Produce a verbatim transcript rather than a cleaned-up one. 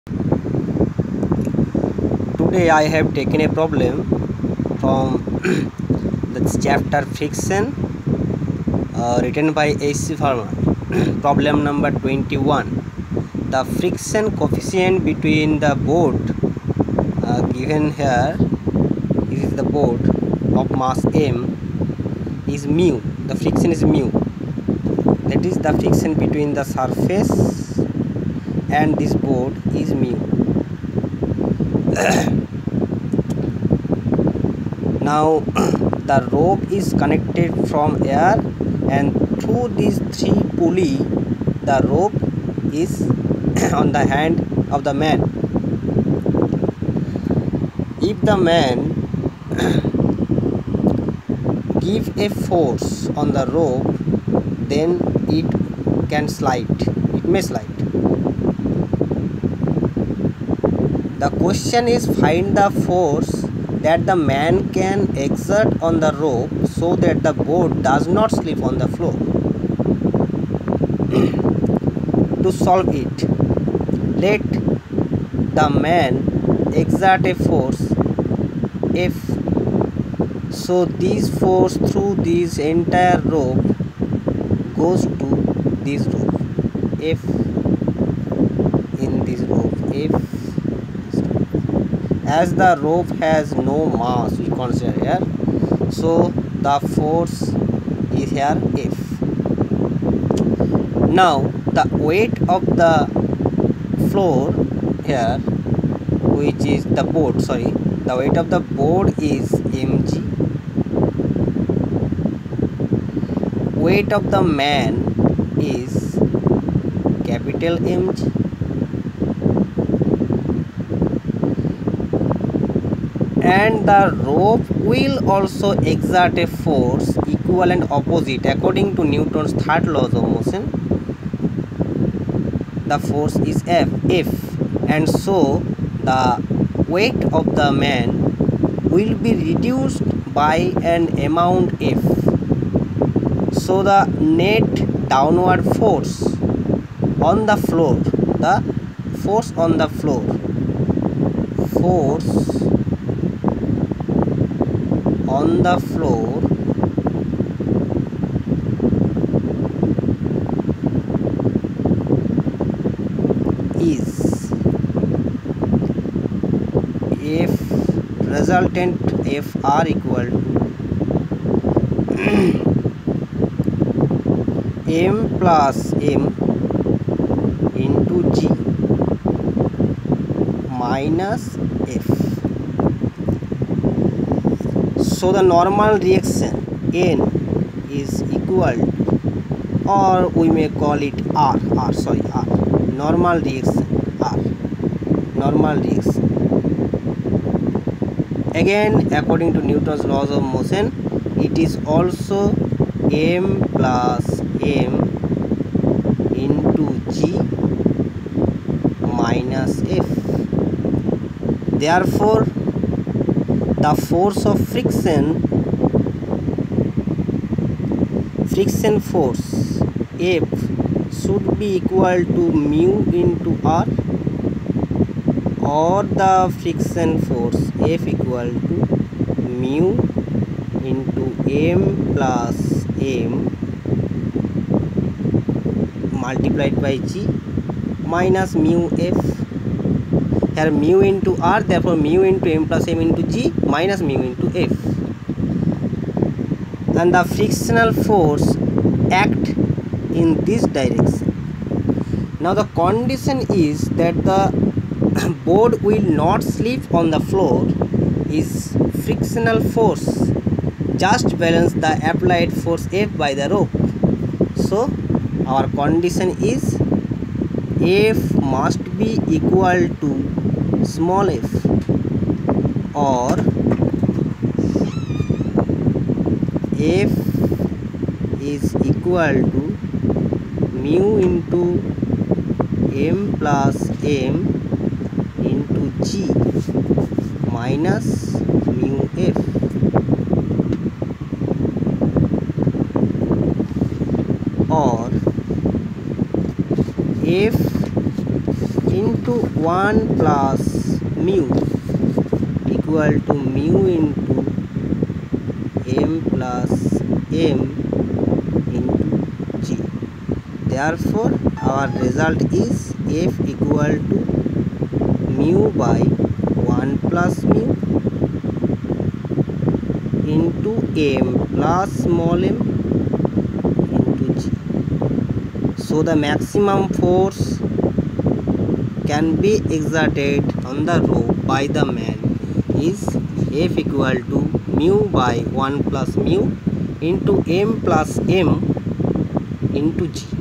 Today I have taken a problem from the chapter friction uh, written by H C Verma. Problem number twenty-one. The friction coefficient between the board uh, given here, this is the board of mass m, is mu. The friction is mu. That is, the friction between the surface and this board is mu. Now the rope is connected from air, and through these three pulley the rope is on the hand of the man. If the man give a force on the rope, then it can slide, it may slide. The question is, find the force that the man can exert on the rope so that the board does not slip on the floor. To solve it, let the man exert a force F. So this force through this entire rope goes to this rope, F in this rope, F. As the rope has no mass, we consider here, so the force is here F. Now the weight of the floor here, which is the board, sorry, the weight of the board is mg. Weight of the man is capital M G. And the rope will also exert a force equal and opposite according to Newton's third laws of motion. The force is F, F, and so the weight of the man will be reduced by an amount F. So the net downward force on the floor, the force on the floor, force on the floor is F resultant F R equal to M plus M into G minus F. So the normal reaction N is equal to, or we may call it R, R sorry R, normal reaction R, normal reaction. Again, according to Newton's laws of motion, it is also M plus M into G minus F. Therefore, the force of friction, friction force F should be equal to mu into R, or the friction force F equal to mu into M plus M multiplied by G minus mu F. Here mu into R, therefore mu into M plus M into G minus mu into F. And the frictional force act in this direction. Now the condition is that the board will not slip on the floor is frictional force just balance the applied force F by the rope. So our condition is F must be equal to small f, or F is equal to mu into M plus M into G minus mu F. Or F in into one plus mu equal to mu into m plus m into g. Therefore our result is F equal to mu by one plus mu into m plus small m into g. So the maximum force can be exerted on the rope by the man is F equal to mu by one plus mu into m plus m into g.